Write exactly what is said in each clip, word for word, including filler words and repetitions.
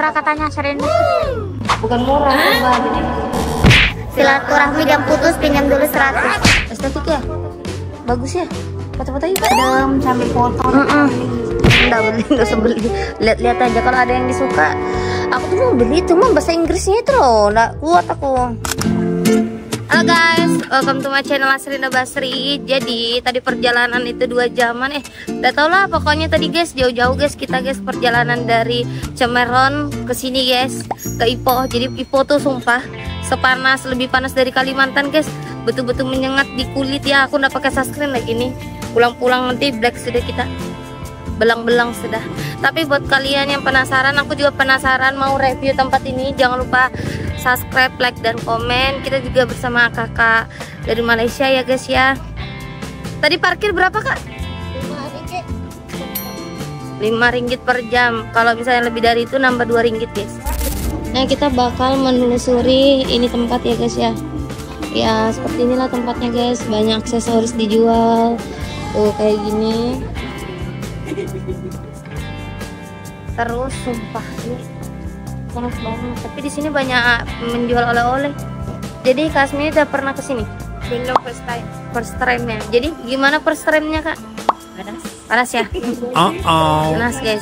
murah katanya sering. Bukan murah, Mbak. Silaturahmi jam putus pinjam dulu seratus. Estetik ya? Bagus ya? Foto-foto yuk. Adem sambil foto. Enggak beli, enggak usah beli. Lihat-lihat aja kalau ada yang disuka. Aku tuh mau beli, cuma bahasa Inggrisnya itu loh, enggak kuat aku. Halo guys, welcome to my channel Asrinda Basri. Jadi tadi perjalanan itu dua jaman eh udah tau lah pokoknya tadi guys, jauh-jauh guys kita guys perjalanan dari Cemeron ke sini guys, ke Ipoh. Jadi Ipoh tuh sumpah sepanas, lebih panas dari Kalimantan guys. Betul-betul menyengat di kulit ya. Aku udah pakai sunscreen lagi nih. Pulang-pulang nanti black sudah kita. Belang-belang sudah. Tapi buat kalian yang penasaran, aku juga penasaran mau review tempat ini. Jangan lupa subscribe, like, dan komen. Kita juga bersama kakak dari Malaysia ya guys ya. Tadi parkir berapa kak? lima ringgit per jam. Kalau misalnya lebih dari itu nambah dua ringgit guys. Nah kita bakal menelusuri ini tempat ya guys ya. Ya seperti inilah tempatnya guys. Banyak aksesoris dijual. Tuh kayak gini. Terus sumpah ini panas banget. Tapi di sini banyak menjual oleh-oleh. Jadi Kasmi udah pernah kesini? Belum, first time. First time ya. Jadi gimana first time-nya kak? Panas. Panas ya? Uh oh. Panas guys.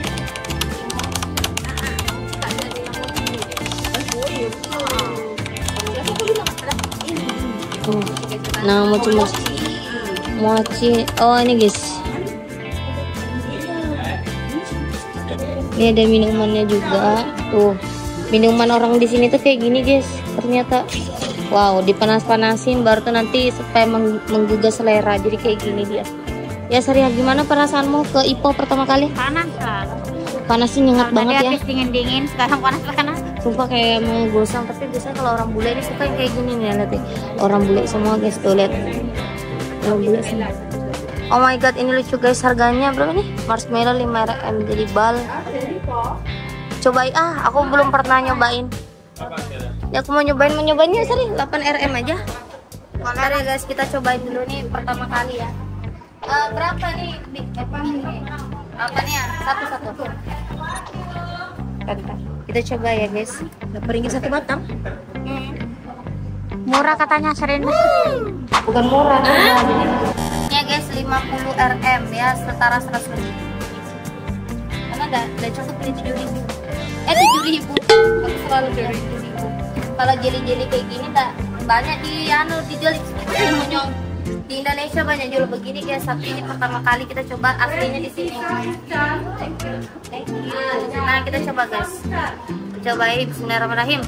Nah mochi-mochi mochi. Oh ini guys. Ini ada minumannya juga. Tuh, minuman orang di sini tuh kayak gini, guys. Ternyata, wow, dipanas-panasin baru tuh nanti supaya meng menggugah selera. Jadi kayak gini dia. Ya, Saria, gimana perasaanmu ke Ipoh pertama kali? Panas kan? Panas sih nyengat Tadi banget ya. habis dingin-dingin, sekarang panas-panas. Sumpah kayak mau gosong. Tapi biasanya kalau orang bule ini suka yang kayak gini nih, lihat deh. Orang bule semua, guys, tuh lihat. Orang bule semua. Oh my god, ini lucu guys, harganya berapa nih? Marshmallow lima ribu jadi bal. Cobain ah, aku belum pernah nyobain. Ya aku mau nyobain, mau nyobainnya seri delapan ribu aja. Bentar ya guys, kita cobain dulu nih pertama kali ya. Uh, berapa nih? Apa nih? Apa nih ya? Satu-satu. Bentar, kita coba ya guys. Berapa ringgit satu batang? Hmm. Murah katanya sering. Bukan murah. Ah. Ya guys, lima puluh ribu ya, setara seratus ribu. Karena udah, udah cukup beli tujuh ribu. Eh tujuh ribu. Aku selalu beli tujuh ribu. Kalau jeli-jeli kayak gini tak banyak di anu dijual di Monyong. Di Indonesia banyak jual begini guys. Tapi ini pertama kali kita coba aslinya di sini. Thank you. Thank you. Nah, kita coba guys. Cobain bismillahirrahmanirrahim.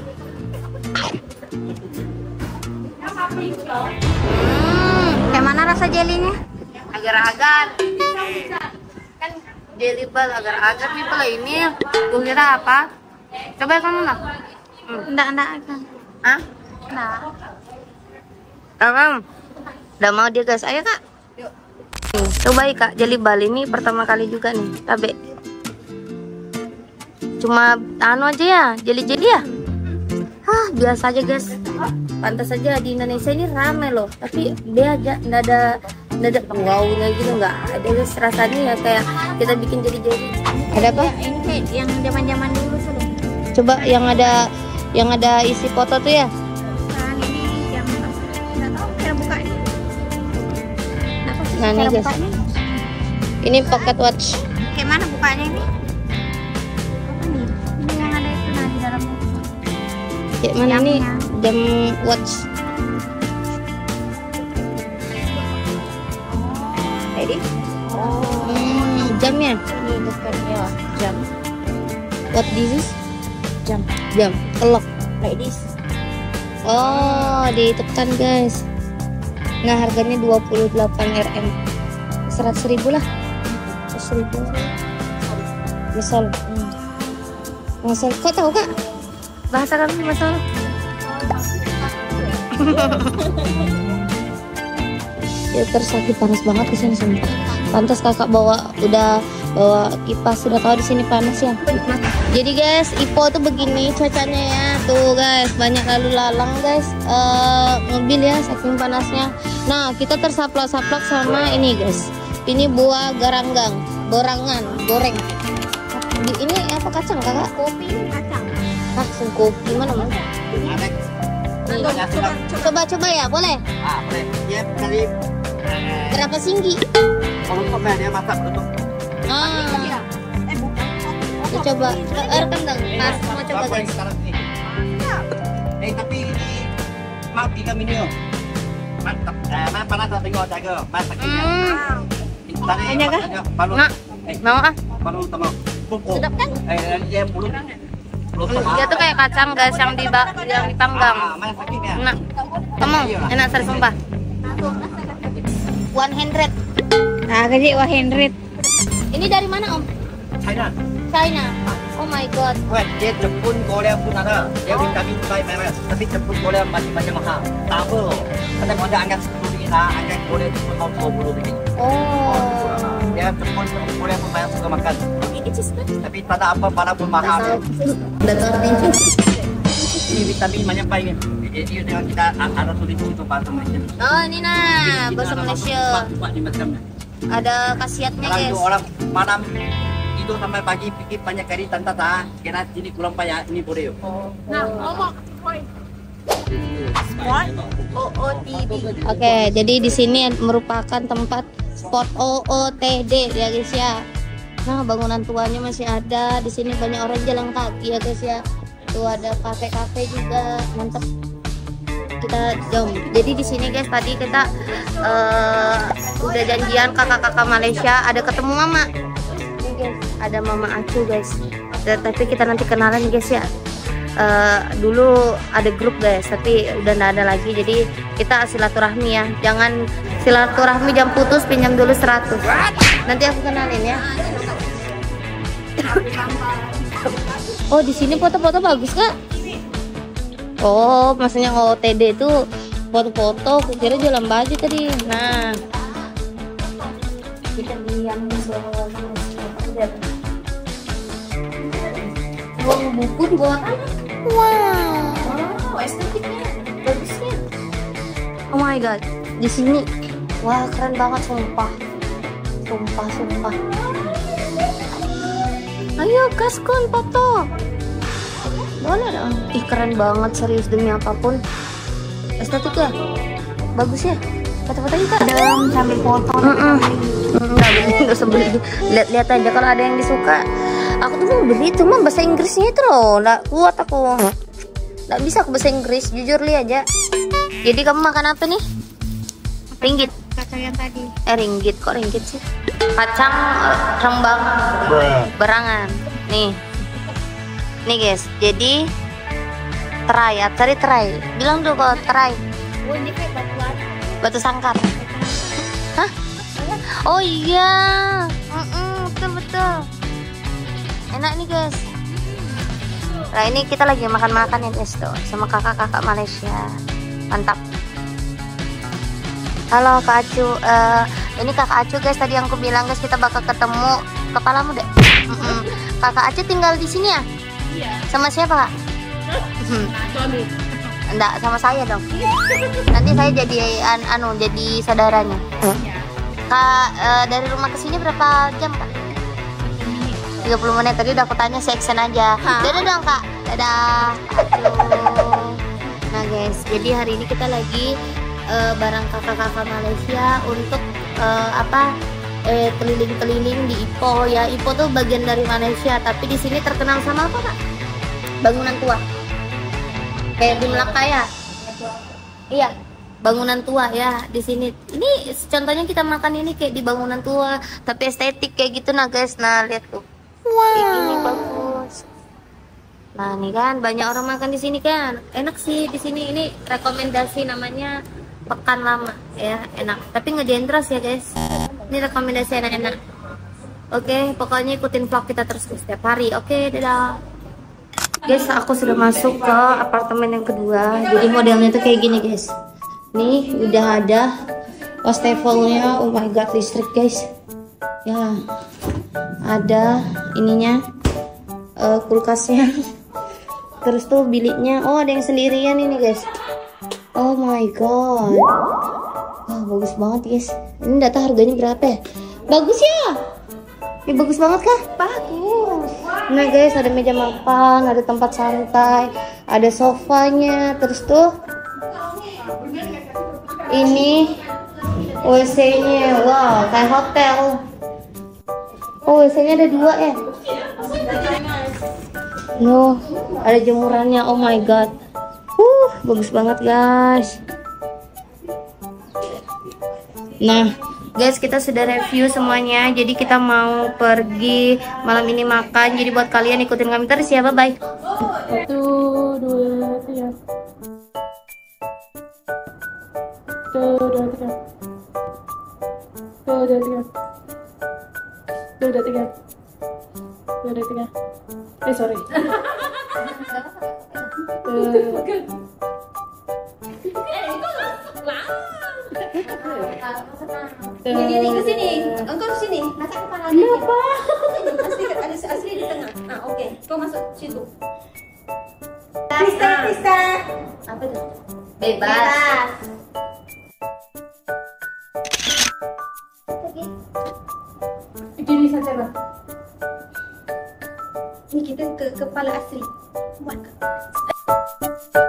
Hmm, kayak mana rasa jelinya? Agar-agar kan jelly ball agar-agar nih pula ini. Gue kira apa? Coba kamu lah. Hmm. Enggak, enggak kan? Hah? Enggak. Abang, udah mau dia guys, ayo kak. Nih, coba ya kak, jelly ball ini pertama kali juga nih, tabe. Cuma anu aja ya, jeli-jeli ya. Hah, biasa aja guys. Pantas saja di Indonesia ini rame loh, tapi dia aja nggak ada nggak ada wow-nya gitu, nggak ada guys rasanya ya kayak kita bikin jadi-jadi. Ada apa? Ini kayak yang zaman-zaman dulu sudah. Coba yang ada yang ada isi foto tuh ya. Nah, ini yang nggak tahu cara bukanya. Nah nih guys, bukanya? Ini pocket watch. Kayak mana bukanya ini? Apa nih? Ini yang ada itu nah di dalam. Kayak mana Jamnya. nih? Jam watch. Ready? Hmm, jamnya. Ini bukannya jam. What this is? Jam. Jam. Clock. Like this. Oh, ditekan guys. Nah, harganya dua puluh delapan ribu. seratus ribu lah. seratus ribu. Misal. Hmm. Misal. Kok tahu kak? Bahasa kami misal. Ya tersakit panas banget di sini sumpah. Pantas kakak bawa udah bawa kipas, sudah tahu di sini panas ya. Jadi guys, Ipoh tuh begini cuacanya ya. Tuh guys, banyak lalu lalang guys. Uh, mobil ya saking panasnya. Nah, kita tersaplok-saplok sama ini guys. Ini buah garanggang, borangan, goreng. Di- ini apa kacang kakak? Kopi kacang. Hah, kopi mana mas? Coba coba ya, boleh? Ah, boleh. Dia kali Berapa singgi? kalau sampai dia masak dulu. Ah, Eh bukan. kita coba. Eh, rekam dong. Mas, mau coba Berapa guys. ini sekarang ini? Eh, tapi ini maaf tiga minum. Mantap. Eh, mana panas tak tengok jaga. Masak ini. Hmm, Tadi Hanya kah? masaknya baru. Nggak. Eh, mau ah? baru tengok. Pupuk. Sedap kan? Eh, dia belum. Belum tengok. Dia tuh kayak kacang guys yang di yang dipanggang. Ah, masaknya. Enak. Kamu enak serius sumpah. One hundred. Nah, kasi one hundred. Ini dari mana om? China. China. Oh my god. Wah, dia Jepun, Korea pun ada. Dia vitamin baik merah. Tapi Jepun, Korea masih banyak mahal. Tahu. Kadang ada angkat sepuluh ringgit, angkat Korea itu mau dua puluh ringgit. Oh. Dia Jepun, Korea pun banyak suka makan. Tapi tak ada apa, para pun mahal. Ini vitamin banyak baik. Ini dengan kita ada tulis itu bahasa Malaysia. Oh ini nah bahasa Malaysia. Buat di macamnya. Ada khasiatnya Kalau guys. itu orang malam itu sampai pagi pikir banyak kali tante tak kira ini kurang payah ini boleh. Nah, ngomong. O O T D. Oke, jadi di sini merupakan tempat spot O O T D ya guys ya. Nah, bangunan tuanya masih ada. Di sini banyak orang jalan kaki ya guys ya. Tuh ada kafe-kafe juga, mantap. Kita jom. Jadi di sini guys tadi kita uh, udah janjian kakak-kakak Malaysia ada ketemu mama. Ini guys, ada mama Acu guys. Tapi kita nanti kenalan guys ya. Uh, dulu ada grup guys, tapi udah nggak ada lagi. Jadi kita silaturahmi ya. Jangan silaturahmi jam putus, pinjam dulu seratus. Nanti aku kenalin ya. Oh di sini foto-foto bagus kak. Oh maksudnya O T D itu foto-foto. Aku kira jalan baju tadi. Nah kita lihat buang buku di bawah tanah. Wow. Wow estetiknya bagus ya. Oh my god di sini. Wah keren banget sumpah. Sumpah sumpah. Ayo gaskon foto. Boleh dong. Ih keren banget serius demi apapun. Estetik ya. Bagus ya. Foto-fotonya kak. Dem sambil foto. Heeh. Enggak beli, enggak usah beli. Lihat-lihat aja kalau ada yang disuka. Aku tuh mau beli itu mah bahasa Inggrisnya itu loh. Enggak kuat aku. Enggak bisa aku bahasa Inggris, jujur li aja. Jadi kamu makan apa nih? Ringgit. Kacang yang tadi. Eh ringgit kok ringgit sih? Kacang uh, rembang berangan. Nih. Nih guys, jadi terai ya, cari terai. Bilang dulu kalau terai. Oh, ini kayak batuan. Batu sangkar. Hah? Oh iya. Mm-mm, betul betul. Enak nih guys. Nah ini kita lagi makan-makan ya guys tuh sama kakak-kakak Malaysia. Mantap. Halo Kak Acu. Uh, ini Kakak Acu guys. Tadi yang aku bilang guys kita bakal ketemu kepalamu deh. Mm-mm. Kakak Acu tinggal di sini ya? Iya. Sama siapa kak? Suami. Enggak, sama saya dong. Nanti saya jadi an anu jadi saudaranya. Kak, uh, dari rumah ke sini berapa jam kak? tiga puluh menit. Tadi udah aku tanya seksen aja. Dadah dong kak. Dadah. Aduh. Nah guys, jadi hari ini kita lagi uh, bareng kakak-kakak Malaysia untuk uh, apa? Eh keliling-keliling di Ipoh ya. Ipoh tuh bagian dari Malaysia, tapi di sini terkenal sama apa kak? Bangunan tua. Kayak di Melaka ya. Iya, bangunan tua ya di sini. Ini contohnya kita makan ini kayak di bangunan tua, tapi estetik kayak gitu nah guys. Nah lihat tuh. Wow. Kayak gini bagus. Nah nih kan banyak orang makan di sini kan. Enak sih di sini. Ini rekomendasi namanya Pekan Lama ya, enak. Tapi ngedentras ya guys. Ini rekomendasi enak-enak. Oke, pokoknya ikutin vlog kita terus setiap hari. Oke, dadah. Guys, aku sudah masuk ke apartemen yang kedua. Jadi modelnya tuh kayak gini guys. Nih udah ada wastafelnya. Oh my god, listrik guys. Ya, ada ininya, uh, kulkasnya. Terus tuh biliknya. Oh ada yang sendirian ini guys. Oh my god. Wah bagus banget guys. Ini data harganya berapa ya? Bagus ya? Ini bagus banget kah? Bagus. Nah guys, ada meja makan, ada tempat santai, ada sofanya, terus tuh ini W C-nya, wow, kayak hotel. Oh, W C-nya ada dua ya. Loh, ada jemurannya, oh my god. Uh, bagus banget guys. Nah guys, kita sudah review semuanya. Jadi kita mau pergi malam ini makan. Jadi buat kalian ikutin kami terus ya. Bye bye. Satu, dua, tiga. Satu, dua, tiga. Satu, dua, tiga. Satu, dua, tiga. Satu, dua, tiga. Eh sorry. Ini nih ke sini. Engkau ke sini. Masa kepala. Kenapa? Asli ada asli di tengah. Ah, oke. Kau masuk situ. Pista, pista. Apa itu? Bebas. Begini saja lah. Ini kita ke kepala asli. Buat.